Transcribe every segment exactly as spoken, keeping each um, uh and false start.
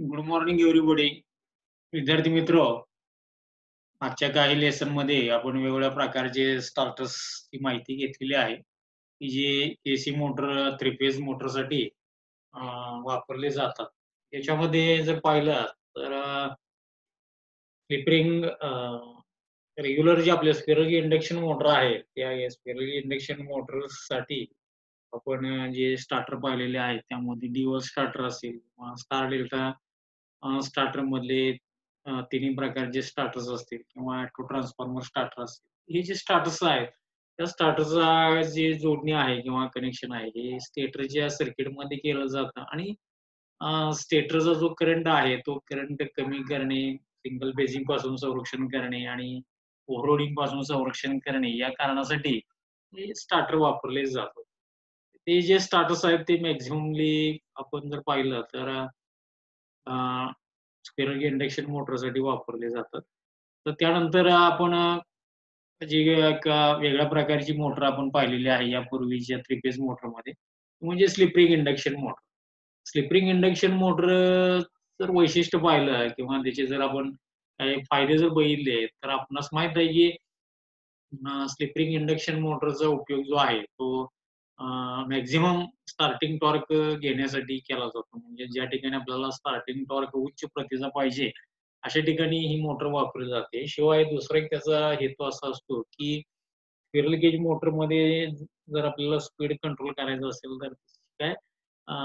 Good morning everybody. विद्यार्थी मित्र, आजच्या काही लेसनमध्ये आपण वेगवेगळ्या प्रकारचे स्टार्टर्सची माहिती घेतलेली आहे, की जे एसी मोटर, थ्री फेज मोटरसाठी अ, वापरले जातात. याच्यामध्ये जर पाहिलं तर अ, स्लिप रिंग रेग्युलर जे आपले स्पिरल इंडक्शन मोटर आहे, त्या स्पिरल इंडक्शन मोटर्ससाठी आपण अ, जे स्टार्टर पाहिलेले आहेत, त्यामध्ये ड्युअल स्टार्टर असेल किंवा स्टार डेल्टा अ, स्टार्टरमधले अ, तिन्ही प्रकारचे स्टार्टर्स असतील किंवा ऑटो ट्रान्सफॉर्मर स्टार्टर असतील. हे जे स्टार्टर्स आहेत, त्या स्टार्टरचा जे जोडणी आहे किंवा कनेक्शन आहे, हे स्टेटरच्या सर्किटमध्ये केलं जातं आणि अ, स्टेटरचा जो करंट आहे, तो करंट कमी करणे, सिंगल फेजिंग पासून संरक्षण करणे आणि ओव्हरलोडिंग पासून संरक्षण करणे या कारणासाठी हे स्टार्टर वापरले जातात. ते जे स्टार्टर्स आहेत ते मॅक्सिममली आपण जर पाहिलं तर अ, स्पिरल इंडक्शन मोटरसाठी वापरले जातात. तर त्यानंतर आपण अ, जी एक अ, वेगळ्या प्रकारची मोटर आपण पाहिलेली आहे यापूर्वीच्या थ्री फेज मोटरमध्ये, म्हणजे slip ring induction motor. Slip ring induction motor जर वैशिष्ट्य पाहिलं किंवा त्याचे जर आपण काही फायदे जर बघितले, तर आपणास माहीत आहे की स्लिप रिंग इंडक्शन मोटरचा उपयोग जो आहे तो मॅक्सिमम स्टार्टिंग टॉर्क घेण्यासाठी केला जातो. म्हणजे ज्या ठिकाणी आपल्याला स्टार्टिंग टॉर्क उच्च प्रतीचा पाहिजे, अशा ठिकाणी ही मोटर वापरली जाते. शिवाय दुसरा एक त्याचा हेतू असा असतो, की स्क्विरल केज मोटरमध्ये जर आपल्याला स्पीड कंट्रोल करायचं असेल, तर काय अ,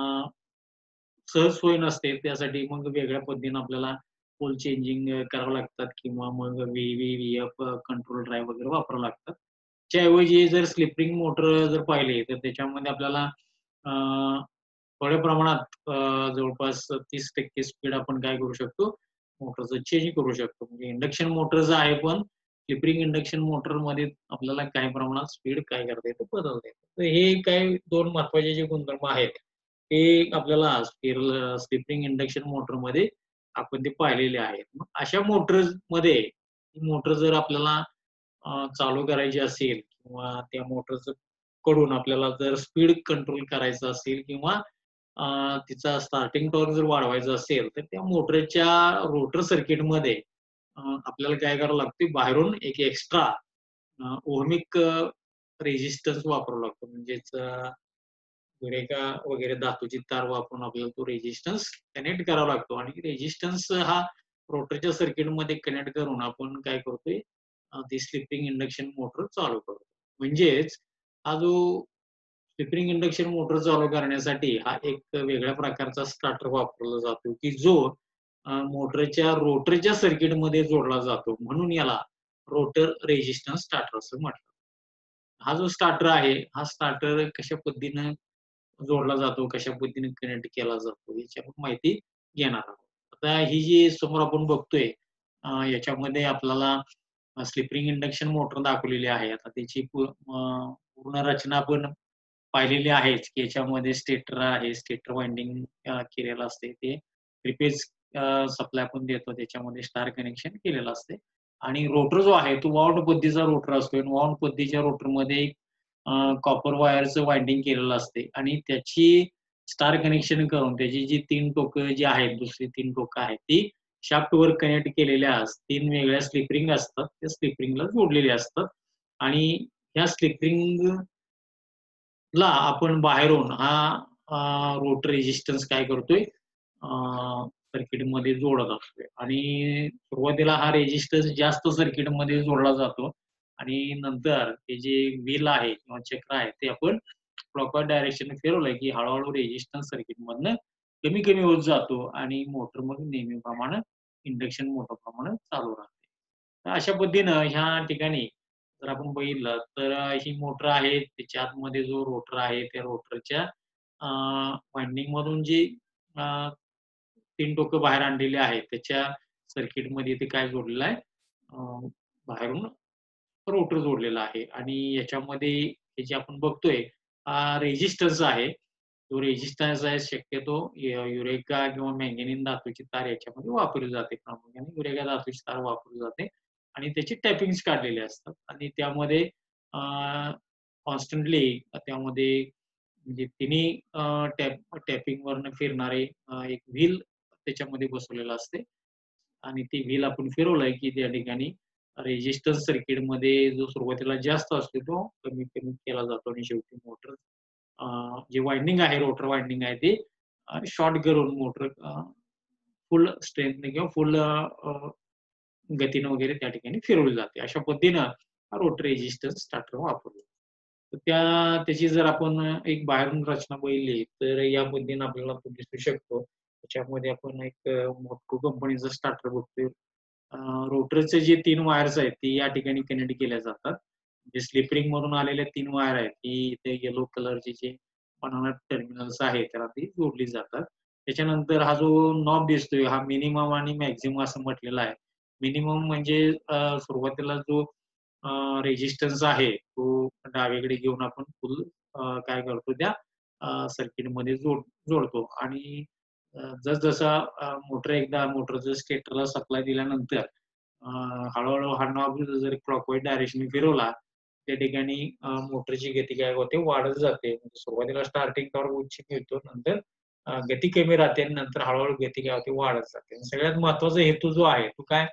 सहज सोय नसते. त्यासाठी मग वेगळ्या पद्धतीने आपल्याला पोल चेंजिंग अ, करावं लागतात किंवा मग व्ही-व्ही, व्ही-एफ कंट्रोल ड्राईव्ह वगैरे वापरावं लागतात. त्याऐवजी जर स्लिप रिंग मोटर जर पाहिले, तर त्याच्यामध्ये आपल्याला अ, थोड्या प्रमाणात अ, जवळपास तीस टक्के स्पीड आपण काय करू शकतो, मोटरचं चेंज करू शकतो. म्हणजे इंडक्शन मोटरचं आहे, पण स्लिप रिंग इंडक्शन मोटरमध्ये आपल्याला काही प्रमाणात स्पीड काय करता येतं, बदलता येतं. तर हे काही दोन महत्त्वाचे जे गुणधर्म आहेत, ते आपल्याला स्पिरल स्लिप रिंग इंडक्शन मोटरमध्ये आपण ते पाहिलेले आहेत. मग अशा मोटर्समध्ये मोटर जर आपल्याला अ, चालू करायची असेल किंवा त्या मोटरचं कडून आपल्याला जर स्पीड कंट्रोल करायचं असेल किंवा अ, तिचा स्टार्टिंग टॉर्क जर वाढवायचा असेल, तर त्या मोटरच्या रोटर सर्किटमध्ये अ, आपल्याला काय करावं लागते, बाहेरून एक एक्स्ट्रा अ, ओहमिक रेझिस्टन्स वापरावा लागतो. म्हणजेच अ, युरेका वगैरे धातूची तार वापरून आपल्याला तो रेझिस्टन्स कनेक्ट करावा लागतो आणि रेझिस्टन्स हा रोटरच्या सर्किटमध्ये कनेक्ट करून आपण काय करतोय, अ, ती स्लिपिंग इंडक्शन मोटर चालू करतो. म्हणजेच हा जो स्लिप इंडक्शन मोटर चालू करण्यासाठी हा एक वेगळ्या प्रकारचा स्टार्टर वापरला जातो, की जो अ, मोटरच्या रोटरच्या सर्किटमध्ये जोडला जातो. म्हणून याला रोटर रेझिस्टन्स स्टार्टर असं म्हटलं. हा जो स्टार्टर आहे, हा स्टार्टर कशा पद्धतीनं जोडला जातो, कशा पद्धतीने कनेक्ट केला जातो, याची आपण माहिती घेणार आहोत. आता ही जी समोर आपण बघतोय, अ, याच्यामध्ये आपल्याला अ, स्लिप रिंग इंडक्शन मोटर दाखवलेली आहे. आता त्याची पू अ, पूर्ण रचना आपण पाहिलेली आहेच, की याच्यामध्ये स्टेटर आहे, स्टेटर वाइंडिंग अ, केलेलं असते. ते थ्री फेज सप्लाय आपण देतो. त्याच्यामध्ये स्टार कनेक्शन केलेलं असते आणि रोटर जो आहे, तो वाउंड पद्धतीचा रोटर असतो. वाउंड पद्धतीच्या रोटरमध्ये अ, कॉपर वायरचं वाइंडिंग केलेलं असते आणि त्याची स्टार कनेक्शन करून त्याची जी तीन टोकं जी आहेत, दुसरी तीन टोकं आहेत, ती शाफ्टवर कनेक्ट केलेल्या तीन वेगळ्या स्लिप रिंग असतात. त्या स्लिप रिंगला जोडलेली असतात आणि ह्या स्लिप रिंगला आपण बाहेरून हा अ, रोटर रेझिस्टन्स काय करतोय, अ, सर्किटमध्ये जोडत असतोय आणि सुरुवातीला हा रेझिस्टन्स जास्त सर्किटमध्ये जोडला जातो आणि नंतर ते जे व्हील आहे किंवा चक्र आहे, ते आपण क्लॉकवाईज डायरेक्शनने फिरवलं, की हळू-हळू रेझिस्टन्स सर्किटमधनं कमी-कमी होत जातो आणि मोटर मग नेहमीप्रमाणे इंडक्शन मोटरप्रमाणे चालू राहते. तर अशा पद्धतीनं ह्या ठिकाणी जर आपण बघितलं तर अ, ही मोटर आहे, त्याच्या आतमध्ये जो रोटर आहे, त्या रोटरच्या अ, वाइंडिंग मधून जी अ, तीन टोकं बाहेर आणलेली आहेत, त्याच्या सर्किटमध्ये ते काय जोडलेलं आहे, अ, बाहेरून रोटर जोडलेला आहे आणि याच्यामध्ये हे जे आपण बघतोय, हा रेझिस्टन्स आहे. तो रेझिस्टन्स आहे शक्यतो यु युरेका किंवा मॅंगॅनीज धातूची तार याच्यामध्ये वापरली जाते. प्रामुख्याने युरेका धातूची तार वापरली जाते आणि त्याची टॅपिंग्स काढलेले असतात आणि त्यामध्ये अ, कॉन्स्टंटली त्यामध्ये म्हणजे तिन्ही अ, टॅप टॅपिंगवरनं फिरणारे अ, एक व्हील त्याच्यामध्ये बसवलेलं असते आणि ती व्हील आपण फिरवलंय, की त्या ठिकाणी रेझिस्टन्स सर्किटमध्ये जो सुरुवातीला जास्त असतो तो कमी-कमी केला जातो आणि शेवटी मोटर अ, जे वाइंडिंग आहे, रोटर वाइंडिंग आहे ते अ, शॉर्ट करून मोटर अ, फुल स्ट्रेंथने किंवा फुल अ, गतीनं वगैरे त्या ठिकाणी फिरवली जाते. अशा पद्धतीनं हा रोटर रेझिस्टन्स स्टार्टर वापरला. तर त्या त्याची जर आपण एक बाहेरून रचना बघितली, तर या पद्धतीने आपल्याला तो दिसू शकतो. त्याच्यामध्ये आपण एक अ, मोटको कंपनीचा स्टार्टर बघतोय. अ, रोटरचे जे तीन वायर्स आहेत, ती या ठिकाणी कनेक्ट केल्या जातात. जे स्लिप रिंगमधून आलेल्या तीन वायर आहेत, ती इथे येलो कलरचे जे बनाना टर्मिनल्स आहेत, त्याला ती जोडली जातात. त्याच्यानंतर हा जो नॉब दिसतोय, हा मिनिमम आणि मॅक्सिमम असं म्हटलेला आहे. मिनिमम म्हणजे अ, सुरुवातीला जो रेझिस्टन्स आहे, तो डावीकडे घेऊन आपण फुल काय करतो त्या सर्किटमध्ये जोड जोडतो आणि अ, जसजसा अ, मोटर एकदा मोटरचं स्टेटरला सप्लाय दिल्यानंतर अ, हळू-हळू हा नॉब जर क्लॉकवाईज डायरेक्शनने फिरवला, त्या ठिकाणी अ, मोटरची गती काय होते वाढत जाते. म्हणजे सुरुवातीला स्टार्टिंग टॉर्क उच्च मिळतो, नंतर अ, गती कमी राहते आणि नंतर हळू गती काय होते वाढत जाते. आणि सगळ्यात महत्त्वाचा हेतू जो आहे तो काय,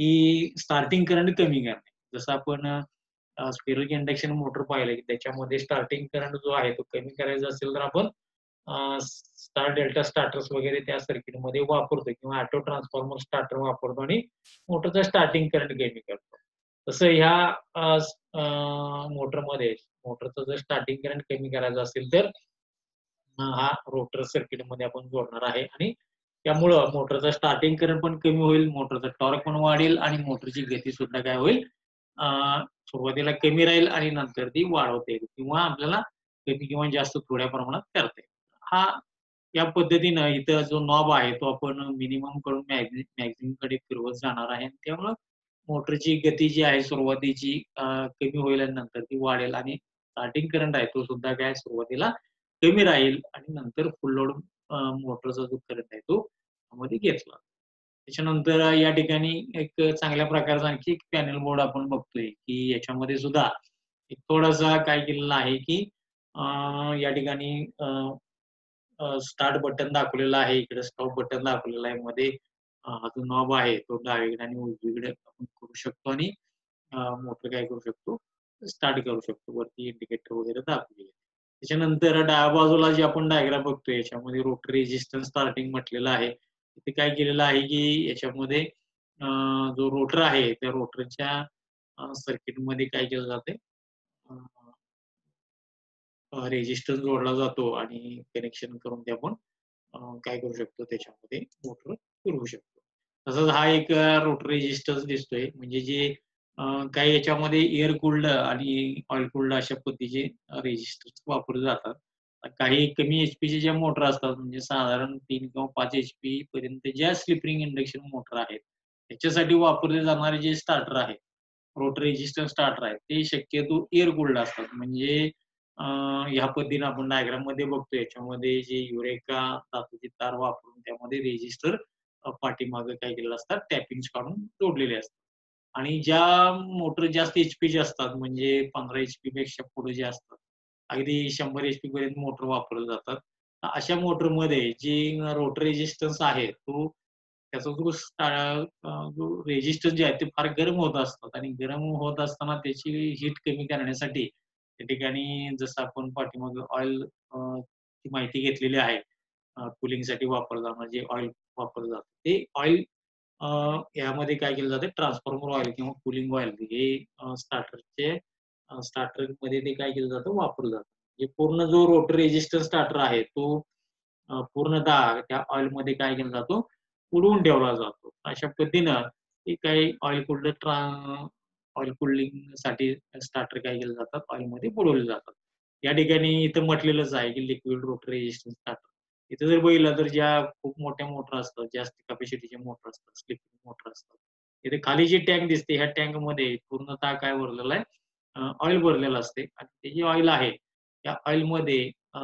की स्टार्टिंग करंट कमी करणे. जसं आपण अ, स्पिरल इंडक्शन मोटर पाहिलं, की त्याच्यामध्ये स्टार्टिंग करंट जो आहे तो कमी करायचा असेल तर आपण अ, स्टार डेल्टा स्टार्टर्स वगैरे त्या सर्किटमध्ये वापरतो किंवा ऑटो ट्रान्सफॉर्मर स्टार्टर वापरतो आणि मोटरचा स्टार्टिंग करंट कमी करतो. तसं ह्या अ, अ, मोटरमध्ये मोटरचं जर स्टार्टिंग करंट कमी करायचा असेल तर अ, हा रोटर सर्किटमध्ये आपण जोडणार आहे आणि त्यामुळं मोटरचा स्टार्टिंग करंट पण कमी होईल, मोटरचा टॉर्क पण वाढेल आणि मोटरची गती सुद्धा काय होईल अ, सुरुवातीला कमी राहील आणि नंतर ती वाढवता येईल किंवा आपल्याला कमी किंवा जास्त थोड्या प्रमाणात करता येईल. हा या पद्धतीनं इथं जो नॉब आहे तो आपण मिनिमम कडून मॅक्झि मॅक्सिममकडे फिरवत जाणार आहे आणि त्यामुळं मोटरची गती जी आहे सुरुवातीची अ, कमी होईल आणि नंतर ती वाढेल आणि स्टार्टिंग करंट आहे तो सुद्धा काय सुरुवातीला कमी राहील आणि नंतर फुल लोड मोटरचा जो करंट आहे तो त्यामध्ये घेतला. त्याच्यानंतर या ठिकाणी एक चांगल्या प्रकारचा आणखी एक पॅनल बोर्ड आपण बघतोय, की याच्यामध्ये सुद्धा एक थोडासा काय केलेलं आहे, की अ, या ठिकाणी स्टार्ट बटन दाखवलेलं आहे, इकडे स्टॉप बटन दाखवलेलं आहे. मध्ये अ, हा जो नॉब आहे तो डावीकडे आणि उजवीकडे आपण करू शकतो आणि अ, मोटर काय करू शकतो, स्टार्ट करू शकतो. वरती इंडिकेटर वगैरे दाखवलेले आहे. त्याच्यानंतर डाव्या बाजूला जे आपण डायग्राम बघतोय याच्यामध्ये रोटर रेझिस्टन्स स्टार्टिंग म्हटलेलं आहे. इथे काय केलेलं आहे, की याच्यामध्ये अ, जो रोटर आहे त्या रोटरच्या अ, सर्किटमध्ये काय केलं जातंय रेझिस्टन्स जोडला जातो आणि कनेक्शन करून ते आपण अ, काय करू शकतो त्याच्यामध्ये मोटर फिरवू शकतो. तसंच हा एक अ, रोटर रेझिस्टन्स दिसतोय म्हणजे जे अ, काही याच्यामध्ये एअर कूल्ड आणि ऑइल कूल्ड अशा पद्धतीचे अ, रेझिस्टन्स वापरले जातात. काही कमी एचपीच्या ज्या मोटर असतात म्हणजे साधारण तीन किंवा पाच एचपी पर्यंत ज्या स्लिप रिंग इंडक्शन मोटर आहेत, त्याच्यासाठी वापरले जाणारे जे स्टार्टर आहे, रोटर रेझिस्टन्स स्टार्टर आहे, ते शक्यतो एअर कूल्ड असतात. म्हणजे अ, ह्या पद्धतीने आपण डायग्राममध्ये बघतो याच्यामध्ये जे युरेका धातूची तार वापरून त्यामध्ये रेझिस्टर अ, पाठीमागे काय केलेलं असतात टॅपिंग्स काढून जोडलेले असतात. आणि ज्या मोटर जास्त एचपीच्या असतात म्हणजे पंधरा एचपी पेक्षा पुढे जे असतात, अगदी शंभर एचपी पर्यंत मोटर वापरले जातात. तर अशा मोटरमध्ये जी रोटर रेझिस्टन्स आहे तो त्याचा जो स्टा अ, जो रेझिस्टन्स जे आहे ते फार गरम होत असतात आणि गरम होत असताना त्याची हीट कमी करण्यासाठी त्या ठिकाणी जसं आपण पाठीमागे ऑइल ची माहिती घेतलेली आहे. अ, कूलिंगसाठी वापरलं जाणारं जे ऑइल वापरलं जातं. ते ऑइल अ, यामध्ये काय केलं जातं ट्रान्सफॉर्मर ऑइल किंवा कूलिंग ऑइल हे अ, स्टार्टरचे अ, स्टार्टरमध्ये ते काय केलं जातं वापरलं जातं. म्हणजे पूर्ण जो रोटर रेझिस्टन्स स्टार्टर आहे तो अ, पूर्णतः त्या ऑइलमध्ये काय केला जातो उडवून ठेवला जातो. अशा पद्धतीनं ते काही ऑइल कूल्ड ट्रा ऑइल कूलिंगसाठी स्टार्टर काय केले जातात ऑइलमध्ये बुडवले जातात. या ठिकाणी इथं म्हटलेलंच आहे की लिक्विड रोटर रेझिस्टन्स स्टार्टर. इथं जर बघितलं तर ज्या खूप मोठ्या मोटर असतात, जास्त कॅपॅसिटीचे मोटर असतात, स्लिपिंग मोटर असतात. इथे खाली जी टँक दिसते, ह्या टँकमध्ये पूर्णतः काय भरलेलं आहे, अ, ऑइल भरलेलं असते आणि ते जे ऑइल आहे, त्या ऑइलमध्ये अ,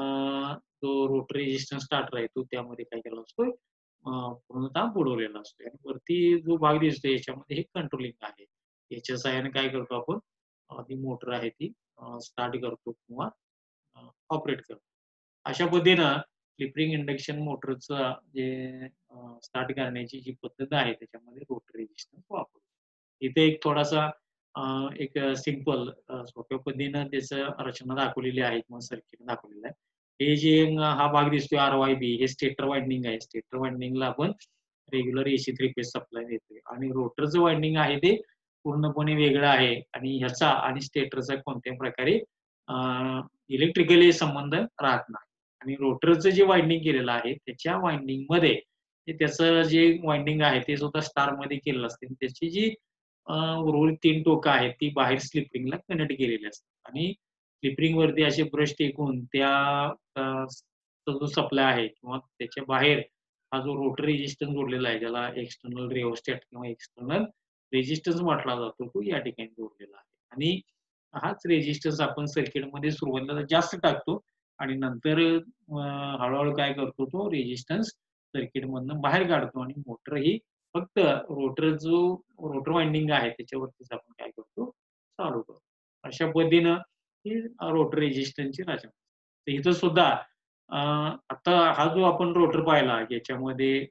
जो रोटरी रेझिस्टन्स स्टार्टर आहे, तो त्यामध्ये काय केलेला असतो, अ, पूर्णतः बुडवलेला असतो आणि वरती जो भाग दिसतो याच्यामध्ये हे कंट्रोलिंग आहे. याच्या सहाय्याने काय करतो आपण, अ, ती मोटर आहे ती स्टार्ट करतो किंवा ऑपरेट करतो. अशा पद्धतीनं स्लिप रिंग इंडक्शन मोटरचं जे स्टार्ट करण्याची जी पद्धत आहे त्याच्यामध्ये रोटर रेझिस्टन्स वापरतो. इथे एक थोडासा अ, एक सिंपल सोप्या पद्धतीनं त्याचं रचना दाखवलेली आहे किंवा सर्किट दाखवलेलं आहे. हे जे अ, हा भाग दिसतोय आर-वाय-बी हे स्टेटर वाइंडिंग आहे. स्टेटर वाइंडिंगला आपण regular AC three phase supply देतोय आणि रोटरचं वाइंडिंग आहे ते पूर्णपणे वेगळं आहे आणि ह्याचा आणि स्टेटरचा कोणत्याही प्रकारे इलेक्ट्रिकली संबंध राहत नाही. आणि रोटरचं जे वाइंडिंग केलेलं आहे त्याच्या वाइंडिंगमध्ये ते त्याचं जे वाइंडिंग आहे ते सुद्धा स्टारमध्ये केलेलं असते. त्याची जी अ, उर्वरित तीन टोकं आहेत ती बाहेर स्लिप रिंगला कनेक्ट केलेली असतात आणि स्लिप रिंगवरती असे ब्रश टेकून त्या अ, तो जो सप्लाय आहे किंवा त्याच्या बाहेर हा जो रोटर रेझिस्टन्स जोडलेला आहे, ज्याला एक्सटर्नल रिओस्टॅट किंवा एक्सटर्नल रेझिस्टन्स म्हटला जातो, तो या ठिकाणी जोडलेला आहे. आणि हाच रेझिस्टन्स आपण सर्किटमध्ये सुरुवातीला जास्त टाकतो आणि नंतर अ, हळू काय करतो तो रेझिस्टन्स सर्किटमधनं बाहेर काढतो आणि मोटर ही फक्त रोटर जो रोटर वाइंडिंग आहे त्याच्यावरतीच आपण काय करतो, चालू करतो. अशा पद्धतीनं ही रोटर रेझिस्टन्सची रचना. तर इथं सुद्धा अ, आता हा जो आपण रोटर पाहिला याच्यामध्ये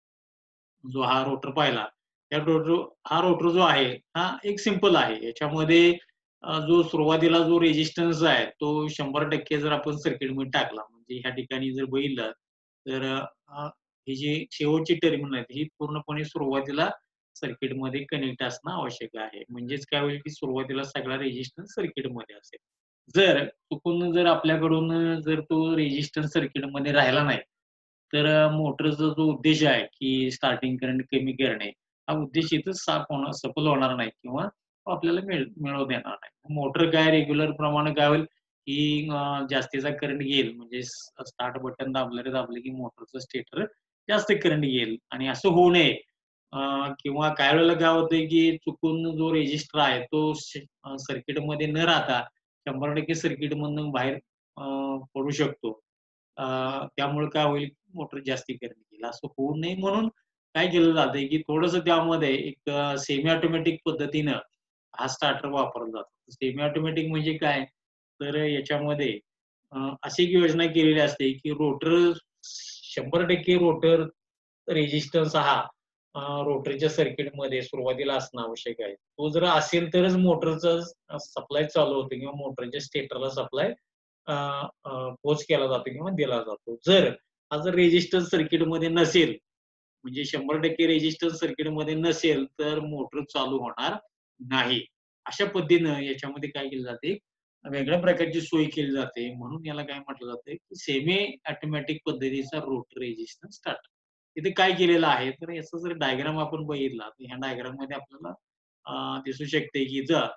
जो हा रोटर पाहिला, त्या रोटर हा रोटर जो आहे, हा एक सिंपल आहे. याच्यामध्ये अ, जो सुरुवातीला जो रेझिस्टन्स आहे, तो शंभर टक्के जर आपण सर्किटमध्ये टाकला, म्हणजे ह्या ठिकाणी जर बघितलं, तर अ, ही जी शेवटची टर्मिनल आहेत, ही पूर्णपणे सुरुवातीला सर्किटमध्ये कनेक्ट असणं आवश्यक आहे. म्हणजेच काय होईल, की सुरुवातीला सगळा रेझिस्टन्स सर्किटमध्ये असेल. जर चुकून जर आपल्याकडून जर तो रेझिस्टन्स सर्किटमध्ये राहिला नाही, तर अ, मोटरचा जो उद्देश आहे, की स्टार्टिंग करंट कमी करणे, हा उद्देश इथं साफ होणार सफल होणार नाही किंवा तो आपल्याला मिळ मिळवू देणार नाही. मोटर काय रेग्युलर प्रमाणे काय होईल, की अ, जास्तीचा करंट घेईल म्हणजे स्टार्ट बटन दाबलं रे दाबलं, की मोटरचं स्टेटर जास्त करंट घेईल आणि असं होऊ नये अ, किंवा काही वेळेला काय होतंय, की चुकून जो रेझिस्टर आहे तो सर्किटमध्ये न राहता शंभर टक्के सर्किटमधनं बाहेर अ, पडू शकतो. अ, त्यामुळे काय होईल, मोटर जास्ती करंट घेईल. असं होऊ नये म्हणून काय केलं जातंय, की थोडंसं त्यामध्ये एक सेमी ऑटोमॅटिक पद्धतीनं हा स्टार्टर वापरला जातो. सेमी ऑटोमॅटिक म्हणजे काय? तर याच्यामध्ये अ, अशी एक योजना केलेली असते, की रोटर शंभर टक्के रोटर रेझिस्टन्स हा अ, रोटरच्या सर्किटमध्ये सुरुवातीला असणं आवश्यक आहे. तो जर असेल तरच मोटरचा सप्लाय चालू होतो किंवा मोटरच्या स्टेटरला सप्लाय अ, अ, पोच केला जातो किंवा दिला जातो. जर हा जर रेझिस्टन्स सर्किटमध्ये नसेल, म्हणजे शंभर टक्के रेझिस्टन्स सर्किटमध्ये नसेल, तर मोटर चालू होणार नाही. अशा पद्धतीनं याच्यामध्ये काय केलं जाते, वेगळ्या प्रकारची सोय केली जाते. म्हणून याला काय म्हटलं जातंय, की सेमी ऑटोमॅटिक पद्धतीचा रोटर रेझिस्टन्स स्टार्टर. इथे काय केलेलं आहे, तर याचा जर डायग्राम आपण बघितला, तर ह्या डायग्राममध्ये आपल्याला अ, दिसू शकते, की इथं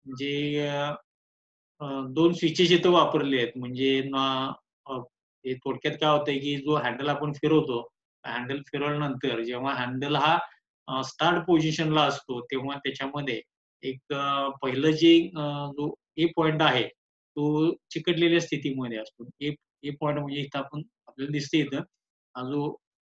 जे अ, अ, दोन स्विचेस इथं वापरले आहेत. म्हणजे ना अ, हे थोडक्यात काय होतंय, की जो हँडल आपण फिरवतो, हँडल फिरवल्यानंतर जेव्हा हँडल हा अ, स्टार्ट पोझिशनला असतो, तेव्हा त्याच्यामध्ये एक अ, पहिलं जे अ, जो ए पॉइंट आहे, तो चिकटलेल्या स्थितीमध्ये असतो. ए ए पॉइंट म्हणजे इथं आपण आपल्याला दिसते इथं, हा जो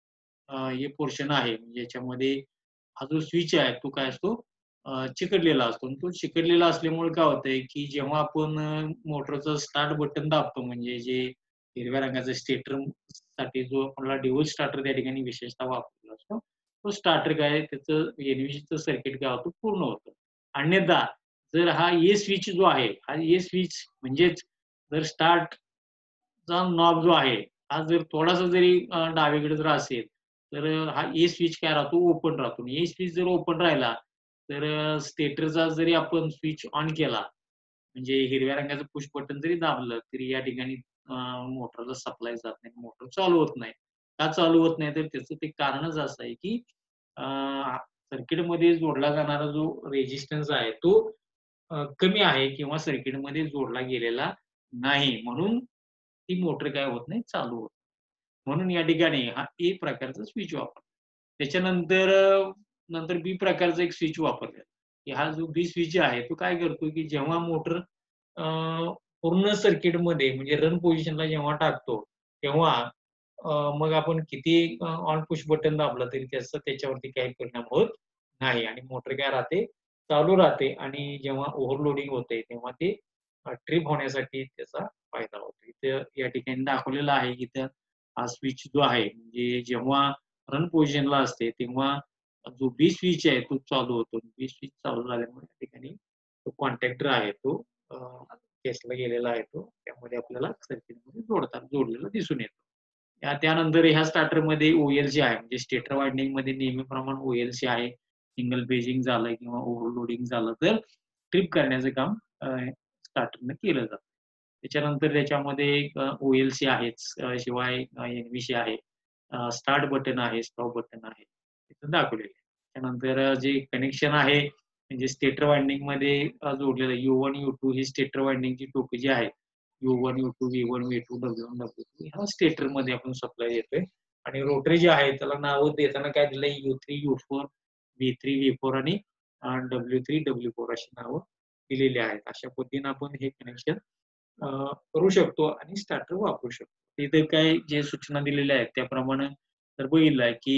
अ, हे पोर्शन आहे, म्हणजे याच्यामध्ये हा जो स्विच आहे तो काय असतो अ, चिकटलेला असतो आणि तो चिकटलेला असल्यामुळे काय होतंय, की जेव्हा आपण अ, मोटरचं स्टार्ट बटन दाबतो म्हणजे जे हिरव्या रंगाचा स्टेटर साठी जो आपल्याला डिव्होल्ट स्टार्टर त्या ठिकाणी विशेषतः वापरला असतो. तो स्टार्टर काय त्याचं एन सर्किट काय होतं पूर्ण होतं. अन्यथा जर हा ए स्विच जो आहे, हा ए स्विच म्हणजेच जर स्टार्ट चा नॉब जो आहे, हा जर थोडासा जरी अ, डावीकडे जर असेल, तर अ, हा ए स्विच काय राहतो ओपन राहतो. ए स्विच जर ओपन राहिला, तर अ, स्टेटरचा जरी आपण स्विच ऑन केला, म्हणजे हिरव्या रंगाचं पुश बटन जरी दाबलं, तरी या ठिकाणी अ, मोटरला सप्लाय जात नाही. मोटर चालू होत नाही. का चालू होत नाही? तर त्याचं ते कारणच असं आहे, की अ, सर्किटमध्ये जोडला जाणारा जो रेझिस्टन्स आहे, तो अ, कमी आहे किंवा सर्किटमध्ये जोडला गेलेला नाही. म्हणून ती मोटर काय होत नाही, चालू होत. म्हणून या ठिकाणी हा ए प्रकारचा स्विच वापरला. त्याच्यानंतर अ, नंतर बी प्रकारचा एक स्विच वापरला. की हा जो बी स्विच आहे, तो काय करतो, की जेव्हा मोटर अ, पूर्ण सर्किटमध्ये म्हणजे रन पोझिशनला जेव्हा टाकतो, तेव्हा अ, मग आपण कितीही ऑन पुश बटन दाबलं तरी त्याचा त्याच्यावरती काही परिणाम होत नाही आणि मोटर काय राहते, चालू राहते आणि जेव्हा ओव्हरलोडिंग होते, तेव्हा ते ट्रिप होण्यासाठी त्याचा फायदा होतो. इथं या ठिकाणी दाखवलेलं आहे, की हा स्विच जो आहे म्हणजे जेव्हा रन पोझिशनला असते तेव्हा जो बी स्विच आहे तो चालू होतो. बी स्विच चालू झाल्यामुळे त्या ठिकाणी तो कॉन्टॅक्टर आहे तो अ, केसला गेलेला आहे तो. त्यामध्ये आपल्याला सर्किटमध्ये जोडताना जोडलेला दिसून येतो. त्या त्यानंतर ह्या स्टार्टरमध्ये ओ-एल-सी आहे म्हणजे स्टेटर वाइंडिंगमध्ये नेहमीप्रमाणे ओ-एल-सी आहे. सिंगल पेजिंग झालं किंवा ओव्हरलोडिंग झालं तर ट्रिप करण्याचं काम अ, स्टार्टरनं केलं जातं. त्याच्यानंतर त्याच्यामध्ये एक अ, ओ-एल-सी आहेच. अ, शिवाय अ, एन-व्ही-सी आहे. अ, स्टार्ट बटन आहे, स्टॉप बटन आहे. तिथं दाखवलेलं आहे. त्यानंतर अ, जे कनेक्शन आहे म्हणजे स्टेटर वाइंडिंगमध्ये अ, जोडलेलं आहे. यू वन, यू टू ही स्टेटर वाइंडिंगची टोकं जी आहेत. U one, U two, V one, V two, W one, W two ह्या स्टेटरमध्ये आपण सप्लाय देतोय आणि रोटरी जे आहे त्याला नावं देताना काय दिलंय U three, U four, V three, V four आणि अ, डब्ल्यू थ्री, डब्ल्यू फोर अशी नावं दिलेली आहेत. अशा पद्धतीने आपण हे कनेक्शन अ, करू शकतो आणि स्टार्टर वापरू शकतो. तिथे काय जे सूचना दिलेल्या आहेत त्याप्रमाणे जर बघितलं की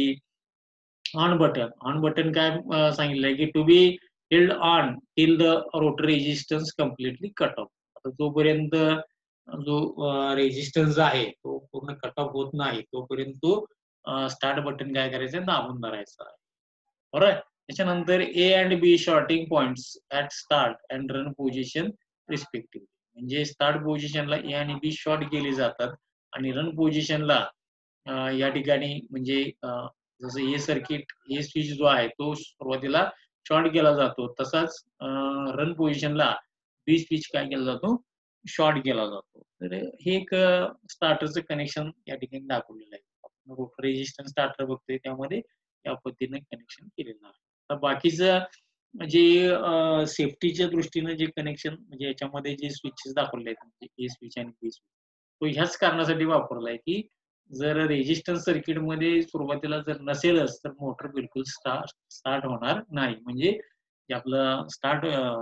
ऑन बटन. ऑन बटन काय अ, सांगितलंय की to be held on till the rotor resistance completely cut off. आता जोपर्यंत जो अ, रेझिस्टन्स आहे तो पूर्ण कट ऑफ होत नाही तोपर्यंत तो अ, स्टार्ट बटन काय करायचं दाबून धरायचं आहे. बरोबर? त्याच्यानंतर A and B shorting points at start and run position respectively. म्हणजे स्टार्ट पोझिशनला ए आणि बी शॉर्ट केली जातात आणि रन पोझिशनला अ, या ठिकाणी म्हणजे अ, जसं हे सर्किट हे स्विच जो आहे तो सुरुवातीला शॉर्ट केला जातो. तसाच अ, रन पोझिशनला बी स्विच काय केला जातो? शॉर्ट केला जातो. तर हे एक अ, स्टार्टरचं कनेक्शन या ठिकाणी दाखवलेलं आहे. आपण रोटर रेझिस्टन्स स्टार्टर बघतोय त्यामध्ये त्या पद्धतीने कनेक्शन केलेलं आहे. तर बाकीचं जे अ, सेफ्टीच्या दृष्टीनं जे कनेक्शन म्हणजे याच्यामध्ये जे स्विचेस दाखवले आहेत म्हणजे ए स्विच आणि बी स्विच तो ह्याच कारणासाठी वापरलाय की जर रेझिस्टन्स सर्किटमध्ये सुरुवातीला जर नसेलच तर मोटर बिलकुल स्टार्ट स्टार्ट होणार नाही. म्हणजे जे आपलं स्टार्ट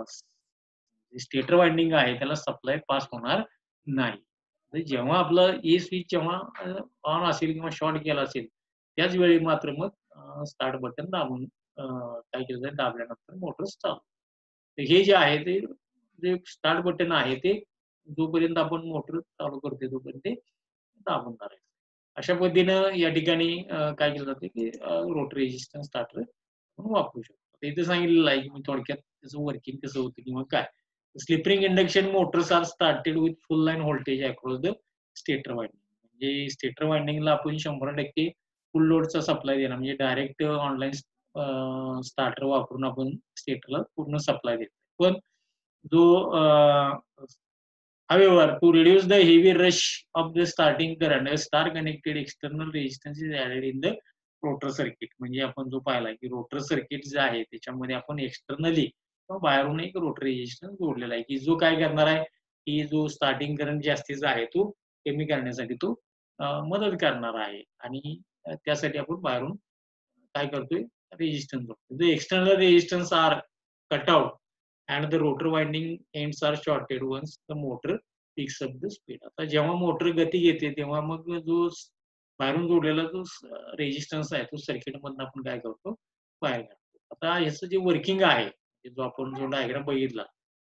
स्टेटर वाइंडिंग आहे त्याला सप्लाय पास होणार नाही. तर जेव्हा आपलं ए स्विच जेव्हा ऑन असेल किंवा शॉर्ट केला असेल, त्याच वेळी मात्र मग स्टार्ट बटन दाबून अ, काय केलं जाईल दाबल्यानंतर मोटर चालू. तर हे जे आहे ते जे स्टार्ट बटन आहे ते जोपर्यंत आपण मोटर चालू करतोय तोपर्यंत ते दाबून धरायचं. अशा पद्धतीनं या ठिकाणी अ, काय केलं जातं की रोटर रेझिस्टन्स स्टार्टर आपण वापरू शकतो. तर इथे सांगितलेलं आहे की मी थोडक्यात त्याचं वर्किंग कसं होतं किंवा काय. Slip ring induction motors are started with full line voltage across the stator winding. म्हणजे स्टेटर वाइंडिंगला आपण शंभर टक्के फुल लोडचा सप्लाय देणार म्हणजे डायरेक्ट ऑनलाईन स्टार्टर वापरून आपण स्टेटरला पूर्ण सप्लाय देतो. पण जो अ, however, to reduce the heavy rush of the starting current, a star connected external resistance is added in the rotor circuit. म्हणजे आपण जो पाहिला की रोटर सर्किट जे आहे त्याच्यामध्ये आपण एक्सटर्नली किंवा बाहेरून एक रोटर रेझिस्टन्स जोडलेला आहे की जो काय करणार आहे की जो स्टार्टिंग करंट जास्तीचा आहे तो कमी करण्यासाठी तो अ, मदत करणार आहे आणि अ, त्यासाठी आपण बाहेरून काय करतोय रेझिस्टन्स जोडतो. The external resistance are cut out and the rotor winding ends are shorted once the motor picks up the speed. आता जेव्हा मोटर गती घेते तेव्हा मग जो स- बाहेरून जोडलेला जो रेझिस्टन्स आहे तो सर्किट मधून आपण काय करतो बाहेर काढतो. आता ह्याचं जे वर्किंग आहे म्हणजे जो आपण जो डायग्राम बघितला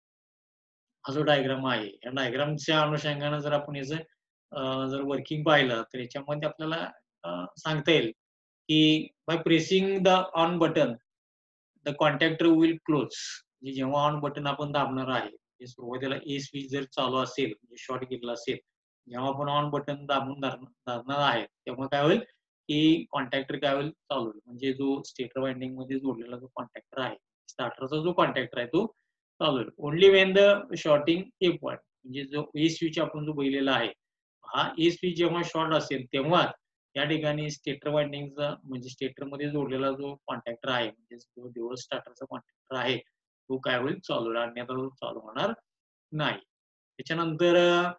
हा जो डायग्राम आहे या डायग्रामच्या अनुषंगाने जर आपण याचं अ, जर वर्किंग पाहिलं तर याच्यामध्ये आपल्याला अ, सांगता येईल की by pressing the on button the contactor will close. म्हणजे जेव्हा ऑन बटन आपण दाबणार आहे म्हणजे सुरुवातीला ए स्विच जर चालू असेल म्हणजे शॉर्ट केलेला असेल जेव्हा आपण ऑन बटन दाबून धर- धरणार आहे तेव्हा काय होईल की कॉन्टॅक्टर काय होईल चालू होईल म्हणजे जो स्टेटर वाइंडिंग मध्ये जोडलेला जो कॉन्टॅक्टर आहे स्टार्टरचा जो कॉन्टॅक्टर आहे तो चालू होईल only when the shorting A point म्हणजे जो ए स्विच आपण जो बघितलेला आहे हा ए स्विच जेव्हा शॉर्ट असेल तेव्हा या ठिकाणी स्टेटर वाइंडिंगचा म्हणजे स्टेटरमध्ये जोडलेला जो कॉन्टॅक्टर आहे म्हणजे जो ड्युअल स्टार्टरचा कॉन्टॅक्टर आहे तो काय होईल चालू होईल अन्यथा तो चालू होणार नाही. त्याच्यानंतर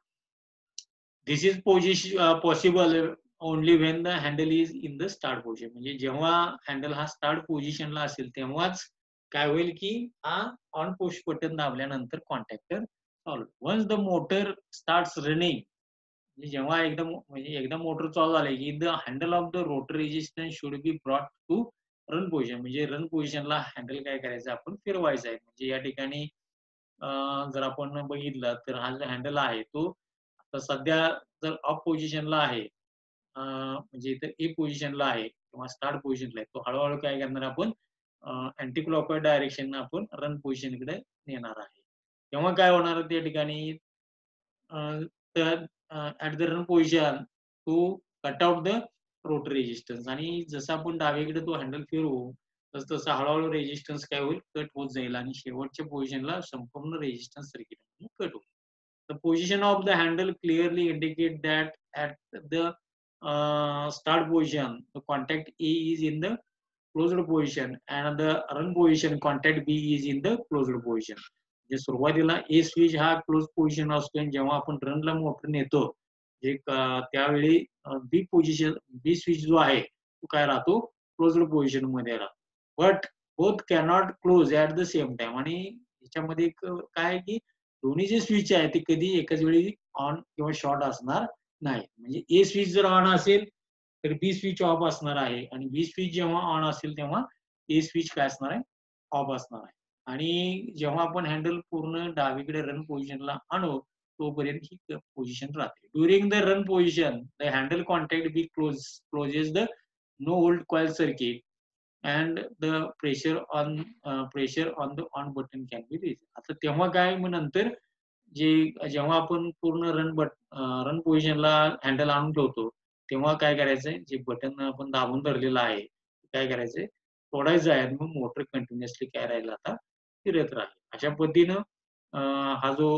this is position possible only when the handle is in the start position म्हणजे जेव्हा हँडल हा स्टार्ट पोझिशनला असेल तेव्हाच काय होईल की हा ऑन पुश बटन दाबल्यानंतर कॉन्टॅक्टर चालू once the motor starts running म्हणजे जेव्हा एकदम म्हणजे एकदा मोटर चालू झाली की the handle of the rotor resistance should be brought to run position म्हणजे रन पोझिशनला हँडल काय करायचं आपण फिरवायचं आहे म्हणजे या ठिकाणी अ, जर आपण बघितलं तर हा जो हँडल आहे तो आता सध्या जर ऑफ पोझिशनला आहे म्हणजे इथं ए पोझिशनला आहे किंवा स्टार्ट पोझिशनला आहे, तो हळू-हळू काय करणार आपण अँटी क्लॉकवाईज डायरेक्शनने आपण रन पोझिशनकडे नेणार आहे. तेव्हा काय होणार त्या ठिकाणी तर at the run position to cut out the rotor resistance आणि जसं आपण डावीकडे तो हँडल फिरवू, तसं-तसं हळू रेझिस्टन्स काय होईल, कट होत जाईल आणि शेवटच्या पोझिशनला संपूर्ण रेझिस्टन्स सर्किटमधून कट होईल. The position of the handle clearly indicate that at the uh, start position, the contact A is in the closed position and the run position contact B is in the closed position. म्हणजे सुरुवातीला A switch हा close position असतो आणि जेव्हा आपण रनला motor नेतो जे त्यावेळी बी पोझिशन बी स्विच जो आहे तो काय राहतो क्लोज्ड पोझिशन मध्ये राहतो. But both cannot close at the same time आणि याच्यामध्ये काय की दोन्ही जे स्विच आहे ते कधी एकाच वेळी ऑन किंवा शॉर्ट असणार नाही. म्हणजे ए स्विच जर ऑन असेल तर बी स्विच ऑफ असणार आहे आणि बी स्विच जेव्हा ऑन असेल तेव्हा ए स्विच काय असणार आहे ऑफ असणार आहे. आणि जेव्हा आपण हँडल पूर्ण डावीकडे रन पोझिशनला आणू तोपर्यंत ही पोझिशन राहते. During the run position the handle contact B close closes the no hold coil circuit and the pressure on pressure on the on button can be raise. आता तेव्हा काय मग नंतर जे जेव्हा आपण पूर्ण रन बट रन पोझिशनला हँडल आणून ठेवतो तेव्हा काय करायचंय जे बटन आपण दाबून धरलेलं आहे काय करायचंय सोडायचं आहे आणि मग मोटर कंटिन्युअसली काय राहील आता फिरत राहील. अशा पद्धतीनं हा जो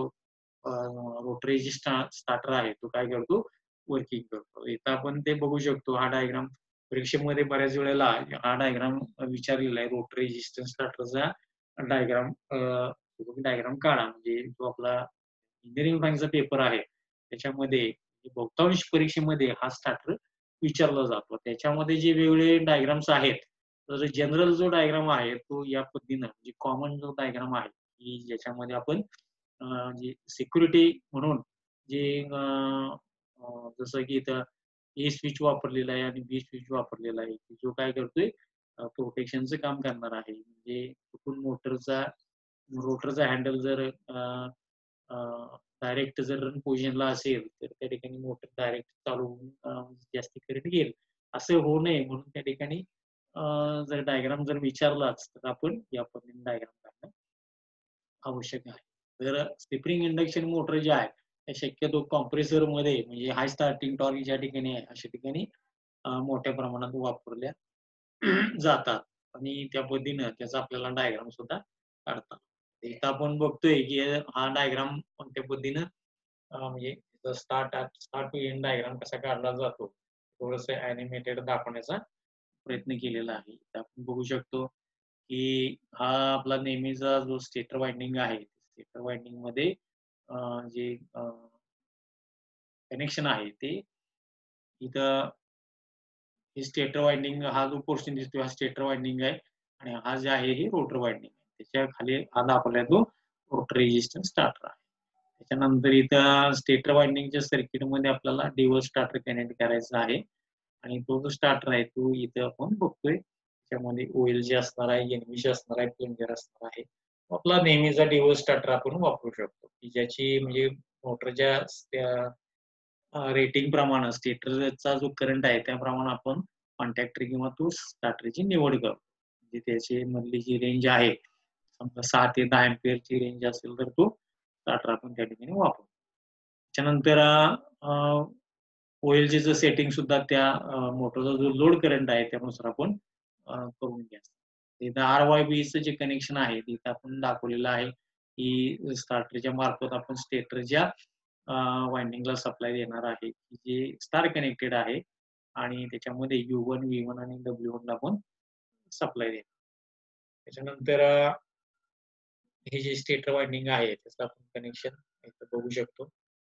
रोटरी स्टार्टर आहे तो काय करतो वर्किंग करतो. इथं आपण ते बघू शकतो हा डायग्राम परीक्षेमध्ये बऱ्याच वेळेला हा डायग्राम विचारलेला आहे रोटरी रेझिस्टन्स स्टार्टरचा डायग्राम डायग्राम काढा म्हणजे जो आपला इंजिनिअरिंग ड्रॉइंगचा पेपर आहे त्याच्यामध्ये बहुतांश परीक्षेमध्ये हा स्टार्टर विचारला जातो. त्याच्यामध्ये जे वेगवेगळे डायग्राम्स आहेत तर जनरल जो डायग्राम आहे तो या पद्धतीनं म्हणजे कॉमन जो डायग्राम आहे की ज्याच्यामध्ये आपण जे सिक्युरिटी म्हणून जे जसं की इथं ए स्विच वापरलेला आहे आणि बी स्विच वापरलेला आहे जो काय करतोय प्रोटेक्शनचं काम करणार आहे. म्हणजे चुकून मोटरचा रोटरचा हँडल जर डायरेक्ट जर रन पोझिशनला असेल तर त्या ठिकाणी मोटर डायरेक्ट चालू होऊन जास्ती करंट घेईल असं होऊ नये म्हणून त्या ठिकाणी जर डायग्राम जर विचारलाच तर आपण या पद्धतीने डायग्राम काढणं आवश्यक आहे. तर स्प्रिंग इंडक्शन मोटर जे आहे त्या शक्यतो कॉम्प्रेसर मध्ये म्हणजे हाय स्टार्टिंग टॉर्क ज्या ठिकाणी आहे अशा ठिकाणी मोठ्या प्रमाणात वापरल्या जातात आणि त्या पद्धतीनं त्याचा आपल्याला डायग्राम सुद्धा काढतात. इथं आपण बघतोय की हा डायग्राम कोणत्या पद्धतीनं म्हणजे start start to end diagram कसा काढला जातो थोडस ॲनिमेटेड दाखवण्याचा प्रयत्न केलेला आहे. इथं आपण बघू शकतो की हा आपला नेहमीचा जो स्टेटर वाइंडिंग आहे स्टेटर वाइंडिंग मध्ये जे कनेक्शन आहे ते इथं स्टेटर वाइंडिंग हा जो पोर्शन दिसतो हा स्टेटर वाइंडिंग आहे आणि हा जे आहे हे रोटर वाइंडिंग आहे. त्याच्या खाली हा दाखवलाय तो रोटर रेझिस्टन्स स्टार्टर आहे. त्याच्यानंतर इथं स्टेटर वाइंडिंगच्या सर्किट मध्ये आपल्याला डिव्हर्स स्टार्टर कनेक्ट करायचा आहे आणि तो जो स्टार्टर आहे तो इथं आपण बघतोय त्याच्यामध्ये ओएल जे असणार आहे एनव्हीसी असणार आहे प्लंजर असणार आहे. आपला नेहमीचा डिव्हर्स स्टार्टर आपण वापरू शकतो की ज्याची म्हणजे मोटरच्या रेटिंग प्रमाणे स्टेटरचा जो करंट आहे त्याप्रमाणे आपण कॉन्टॅक्टर किंवा तो स्टार्टरची निवड करतो. म्हणजे त्याची मधली जी रेंज आहे समजा सहा ते दहा एम्पियरची रेंज असेल तर तो स्टार्टर आपण त्या ठिकाणी वापरतो. त्याच्यानंतर ओएलजीचं सेटिंग सुद्धा त्या मोटरचा जो लोड करंट आहे त्यानुसार आपण करून घ्यायचं. इथं आर वाय बीचं जे कनेक्शन आहे तिथं आपण दाखवलेलं आहे की स्टार्टरच्या मार्फत आपण स्टेटरच्या वाइंडिंगला सप्लाय देणार आहे जे स्टार कनेक्टेड आहे आणि त्याच्यामध्ये यू वन व्ही वन आणि डब्ल्यू वन ला आपण सप्लाय देणार. त्याच्यानंतर हे जे स्टेटर वाइंडिंग आहे त्याचं आपण कनेक्शन इथं बघू शकतो.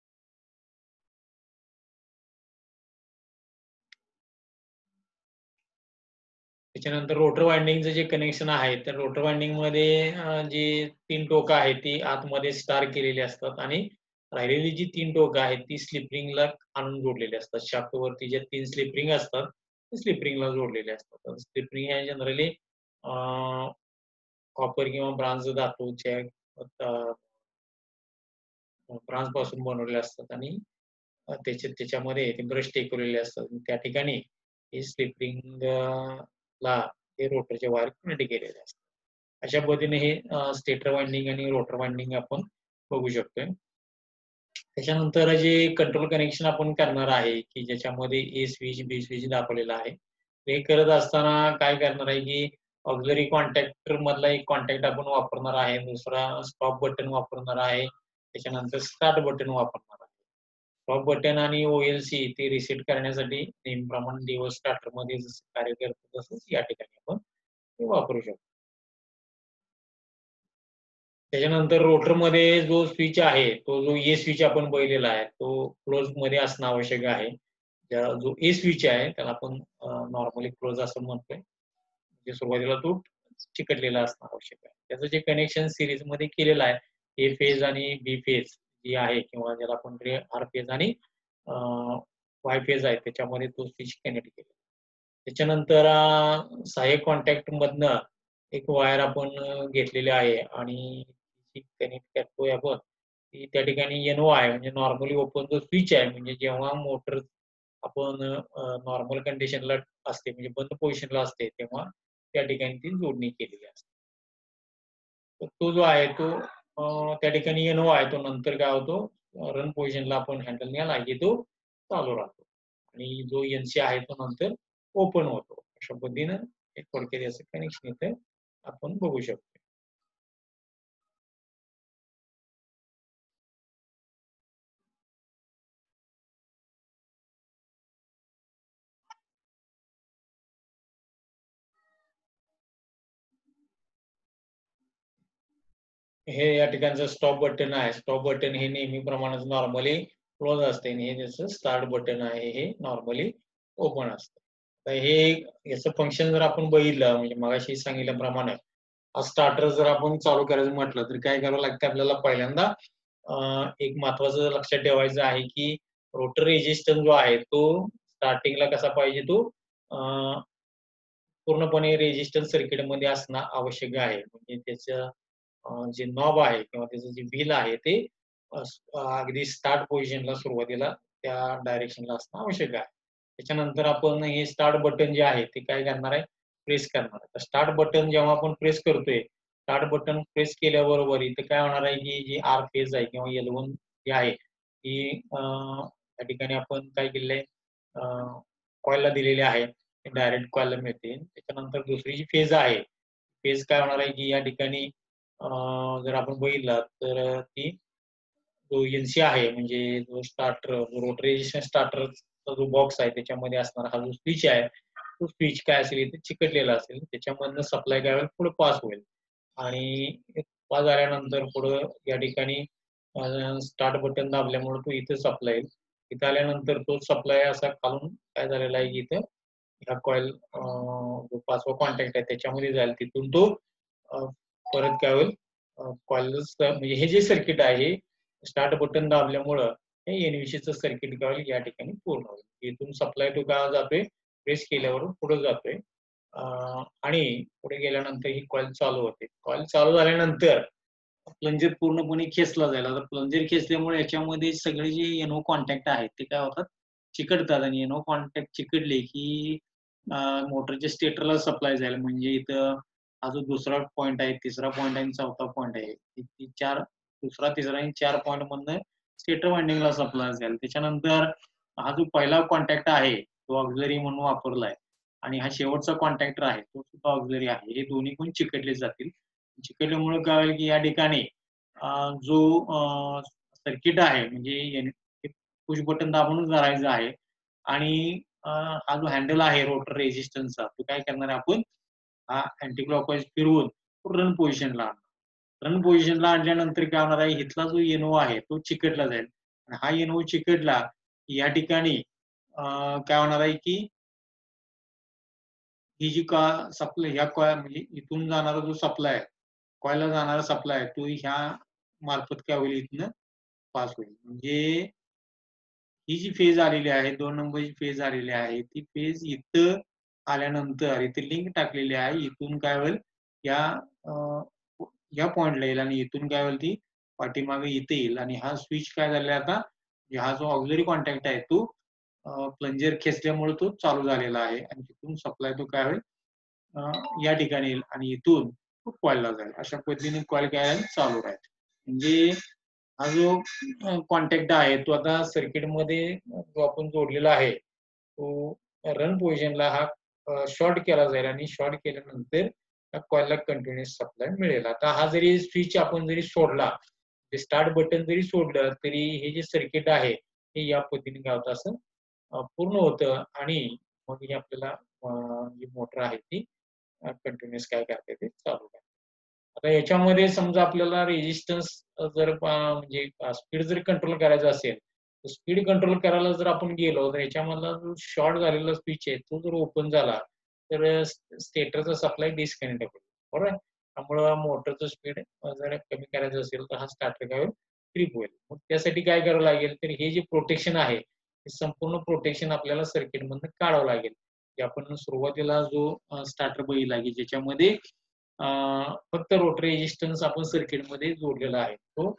त्याच्यानंतर रोटर वाइंडिंगचं जे कनेक्शन आहे तर रोटर वाइंडिंग मध्ये जी तीन टोकं आहेत ती आतमध्ये स्टार केलेली असतात आणि राहिलेली जी तीन टोकं आहेत ती स्लिप रिंगला आणून जोडलेली असतात. शाफ्ट वरती जे तीन स्लिप रिंग असतात ते स्लिप रिंगला जोडलेले असतात. स्लिप रिंग ह्या जनरली कॉपर किंवा ब्रांझ धातूच्या ब्रांझ पासून बनवलेले असतात आणि त्याच्या त्याच्यामध्ये ते ब्रश टेकवलेले असतात. त्या ठिकाणी हे स्लिप रिंग ला हे रोटरचे वायर कनेक्ट केलेले असतात. अशा पद्धतीने हे स्टेटर वाइंडिंग आणि रोटर वाइंडिंग आपण बघू शकतोय. त्याच्यानंतर जे कंट्रोल कनेक्शन आपण करणार आहे, की ज्याच्यामध्ये ए स्विच, बी स्विच दाखवलेला आहे. हे करत असताना काय करणार आहे, की ऑक्सिलरी कॉन्टॅक्टर मधला एक कॉन्टॅक्ट आपण वापरणार आहे. दुसरा स्टॉप बटन वापरणार आहे. त्याच्यानंतर स्टार्ट बटन वापरणार आहे. स्टॉप बटन आणि ओएलसी ते रिसेट करण्यासाठी नेहमीप्रमाणे दिवस स्टार्टरमध्ये जसं कार्य करतं तसंच या ठिकाणी आपण ते वापरू शकतो. त्याच्यानंतर रोटरमध्ये जो स्विच आहे, तो जो ए स्विच आपण बघितलेला आहे, तो क्लोजमध्ये असणं आवश्यक आहे. ज्या जो ए स्विच आहे त्याला आपण नॉर्मली क्लोज असं म्हणतोय. म्हणजे सुरुवातीला तो चिकटलेला असणं आवश्यक आहे. त्याचं जे कनेक्शन सीरीजमध्ये केलेलं आहे, ए फेज आणि बी फेज जी आहे किंवा ज्याला आपण आर फेज आणि वाय फेज आहे त्याच्यामध्ये तो स्विच कनेक्ट केला. त्याच्यानंतर सहाय्यक कॉन्टॅक्टमधनं एक वायर आपण घेतलेली आहे आणि कनेक्ट करतोय आपण. ती त्या ठिकाणी एन-ओ आहे म्हणजे नॉर्मली ओपन जो स्विच आहे म्हणजे जेव्हा मोटर आपण नॉर्मल कंडिशनला असते म्हणजे बंद पोझिशनला असते तेव्हा त्या ठिकाणी ती जोडणी केलेली असते. तर तो जो आहे तो त्या ठिकाणी एन-ओ आहे तो नंतर काय होतो रन पोझिशनला आपण हँडल न्यायला की तो चालू राहतो आणि जो एन-सी आहे तो नंतर ओपन होतो. अशा पद्धतीनं एक थोडक्यात याचं कनेक्शन इथे आपण बघू शकतो. हे या ठिकाणचं स्टॉप बटन आहे. स्टॉप बटन हे नेहमीप्रमाणेच नॉर्मली क्लोज असते आणि हे ज्याचं स्टार्ट बटन आहे हे नॉर्मली ओपन असतं. तर हे याचं फंक्शन जर आपण बघितलं म्हणजे मगाशी सांगितल्याप्रमाणे स्टार्टर जर आपण चालू करायचं म्हटलं तर काय करावं लागतं आपल्याला पहिल्यांदा एक महत्वाचं लक्षात ठेवायचं आहे की रोटर रेझिस्टन्स जो आहे तो स्टार्टिंगला कसा पाहिजे तो पूर्णपणे रेझिस्टन्स सर्किटमध्ये असणं आवश्यक आहे. म्हणजे त्याचं जे नॉब आहे किंवा त्याचं जे व्हील आहे ते अगदी स्टार्ट पोझिशनला सुरुवातीला त्या डायरेक्शनला असणं आवश्यक आहे. त्याच्यानंतर आपण हे स्टार्ट बटन जे आहे ते काय करणार आहे प्रेस करणार आहे. स्टार्ट बटन जेव्हा आपण प्रेस करतोय स्टार्ट बटन प्रेस केल्याबरोबर इथे काय होणार आहे की जी आर फेज आहे किंवा एल वन जी आहे ती त्या ठिकाणी आपण काय केलेलं आहे कॉइलला दिलेली आहे डायरेक्ट कॉइलला मिळते. त्याच्यानंतर दुसरी जी फेज आहे फेज काय होणार आहे की या ठिकाणी जर आपण बघितलं तर ती जो एनसी आहे म्हणजे जो स्टार्टर जो रोटरी रेझिस्टन्स स्टार्टरचा जो बॉक्स आहे त्याच्यामध्ये असणारा हा जो स्विच आहे तो स्विच काय असेल इथे चिकटलेला असेल त्याच्यामधनं सप्लाय काय होईल पुढे पास होईल आणि पास झाल्यानंतर पुढे या ठिकाणी स्टार्ट बटन दाबल्यामुळे तो इथे सप्लाय येईल. इथे आल्यानंतर तो सप्लाय असा खालून काय झालेला आहे की इथं ह्या कॉइल जो पाचवा कॉन्टॅक्ट आहे त्याच्यामध्ये जाईल तिथून तो परत काय होईल कॉइल म्हणजे हे जे सर्किट आहे स्टार्ट बटन दाबल्यामुळं हे एनव्हीसीचं सर्किट काय होईल या ठिकाणी पूर्ण होईल. इथून सप्लाय तो काय जातोय प्रेस केल्यावर पुढे जातोय आणि पुढे गेल्यानंतर ही कॉइल चालू होते. कॉइल चालू झाल्यानंतर प्लंजर पूर्णपणे खेचला जाईल. आता प्लंजर खेचल्यामुळे याच्यामध्ये सगळे जे एनओ कॉन्टॅक्ट आहेत ते काय होतात चिकटतात आणि एनओ कॉन्टॅक्ट चिकटले की मोटरच्या स्टेटरला सप्लाय जाईल म्हणजे इथं हा जो दुसरा पॉइंट आहे तिसरा पॉइंट आहे चौथा पॉइंट आहे चार दुसरा तिसरा आणि चार पॉइंट मधनं स्टेटर वाइंडिंगला सप्लाय जाईल. त्याच्यानंतर हा जो पहिला कॉन्टॅक्ट आहे तो ऑक्सिलरी म्हणून वापरलाय आणि हा शेवटचा कॉन्टॅक्टर आहे तो सुद्धा ऑक्सिलरी आहे. हे दोन्ही पण चिकटले जातील. चिकटल्यामुळे काय होईल की या ठिकाणी जो सर्किट आहे म्हणजे पुश बटन दाबूनच धरायचं आहे आणि हा जो हँडल आहे रोटर रेझिस्टन्सचा तो काय करणार आहे आपण हा अँटी क्लॉकवाईज फिरवून रन पोझिशनला आणणार. रन पोझिशनला आणल्यानंतर काय होणार आहे इथला जो एनओ आहे तो चिकटला जाईल आणि हा एनओ चिकटला या ठिकाणी काय होणार आहे की ही जी का सप्लाय ह्या कॉय म्हणजे इथून जाणारा जो सप्लाय आहे कॉयला जाणारा सप्लाय तो ह्या मार्फत काय होईल इथनं पास होईल. म्हणजे ही जी फेज आलेली आहे दोन नंबरची फेज आलेली आहे ती फेज इथं आल्यानंतर इथे लिंक टाकलेली आहे इथून काय होईल या या पॉइंटला येईल आणि इथून काय होईल ती पाठीमागे इथे येईल आणि हा स्विच काय झालेला आता हा जो ऑक्सिलरी कॉन्टॅक्ट आहे तो प्लंजर खेचल्यामुळे तो चालू झालेला आहे आणि तिथून सप्लाय तो काय होईल या ठिकाणी येईल आणि इथून तो कॉइलला जाईल. अशा पद्धतीने कॉइल काय चालू राहील. म्हणजे हा जो कॉन्टॅक्ट आहे तो आता सर्किटमध्ये जो आपण जोडलेला आहे तो रन पोझिशनला हा शॉर्ट केला जाईल आणि शॉर्ट केल्यानंतर कॉइलला कंटिन्युअस सप्लाय मिळेल. आता हा जरी स्विच आपण जरी सोडला, स्टार्ट बटन जरी सोडलं तरी हे जे सर्किट आहे हे या पद्धतीने काय होतं असं पूर्ण होतं आणि मग हे आपल्याला जी मोटर आहे ती कंटिन्युअस काय करते ते चालू करते. आता याच्यामध्ये समजा आपल्याला रेजिस्टन्स जर म्हणजे स्पीड जर कंट्रोल करायचं असेल तर स्पीड कंट्रोल करायला जर आपण गेलो तर याच्यामधला जो शॉर्ट झालेला स्विच आहे तो जर ओपन झाला तर स्टेटरचा सप्लाय डिस्कनेक्ट होईल. बरोबर आहे. त्यामुळे मोटरचं स्पीड जर कमी करायचं असेल तर हा स्टार्टर काय होईल ट्रिप होईल. मग त्यासाठी काय करावं लागेल तर हे जे प्रोटेक्शन आहे संपूर्ण प्रोटेक्शन आपल्याला सर्किट मधून काढावं लागेल. की आपण सुरुवातीला जो स्टार्टर बघितला की ज्याच्यामध्ये फक्त रोटर रेजिस्टन्स आपण सर्किट मध्ये जोडलेला आहे तो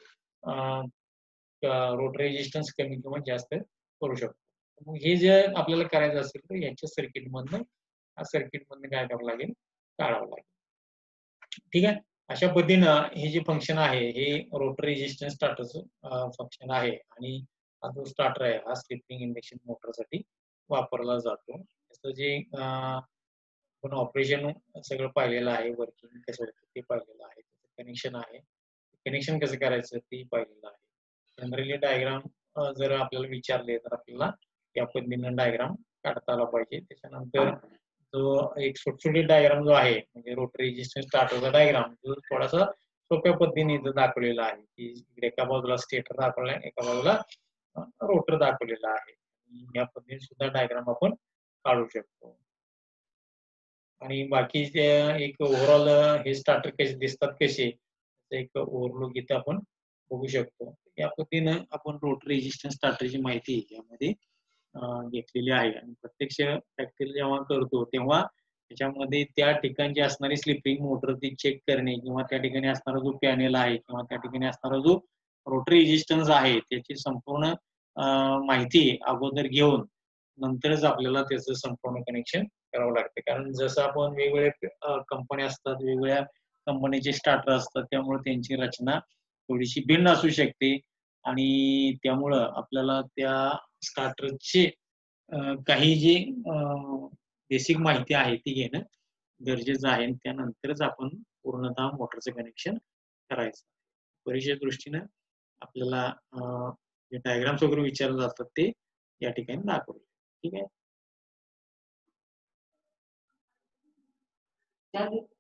रोटर रेजिस्टन्स कमी किंवा जास्त करू शकतो. मग हे जे आपल्याला करायचं असेल तर याच्या सर्किट मधनं सर्किट मधनं काय करावं लागेल काढावं लागेल. ठीक आहे. अशा पद्धतीनं हे जे फंक्शन आहे हे रोटर रेजिस्टन्स स्टार्टरचं फंक्शन आहे आणि हा जो स्टार्टर आहे हा स्लिपिंग इंडक्शन मोटरसाठी वापरला जातो. त्याचं जे आपण ऑपरेशन सगळं पाहिलेलं आहे, वर्किंग कसं होतं ते पाहिलेलं आहे, कनेक्शन आहे, कनेक्शन कसं करायचं ते पाहिलेलं आहे. जनरली डायग्राम जर आपल्याला विचारले तर आपल्याला या पद्धतीनं डायग्राम काढता आला पाहिजे. त्याच्यानंतर जो एक सुटसुटीत डायग्राम जो आहे म्हणजे रोटर रेजिस्टन्स स्टार्टरचा डायग्राम जो थोडासा सोप्या पद्धतीने इथं दाखवलेला आहे की एका बाजूला स्टेटर दाखवला आहे, एका बाजूला रोटर दाखवलेला आहे. या पद्धतीने सुद्धा डायग्राम आपण काढू शकतो. आणि बाकी एक ओव्हरऑल हे स्टार्टर कसे दिसतात कसे एक ओव्हरलुक इथं आपण बघू शकतो. या पद्धतीनं आपण रोटर रेजिस्टन्स स्टार्टरची माहिती यामध्ये घेतलेली आहे आणि प्रत्यक्ष प्रॅक्टिकल जेव्हा करतो तेव्हा त्याच्यामध्ये त्या ठिकाणची असणारी स्लिपिंग मोटर ती चेक करणे किंवा त्या ठिकाणी असणारा जो पॅनेल आहे किंवा त्या ठिकाणी असणारा जो रोटर रेजिस्टन्स आहे त्याची संपूर्ण माहिती अगोदर घेऊन नंतरच आपल्याला त्याचं संपूर्ण कनेक्शन करावं लागते. कारण जसं आपण वेगवेगळ्या कंपन्या असतात, वेगवेगळ्या कंपनीचे स्टार्टर असतात त्यामुळे त्यांची रचना थोडीशी भिन्न असू शकते आणि त्यामुळं आपल्याला त्या स्टार्टरचे काही जी बेसिक माहिती आहे ती घेणं गरजेचं आहे. त्यानंतरच आपण पूर्णतः मोटरचं कनेक्शन करायचं. परीक्षेच्या दृष्टीनं आपल्याला जे डायग्राम्स वगैरे विचारले जातात ते या ठिकाणी दाखवले. ठीक आहे.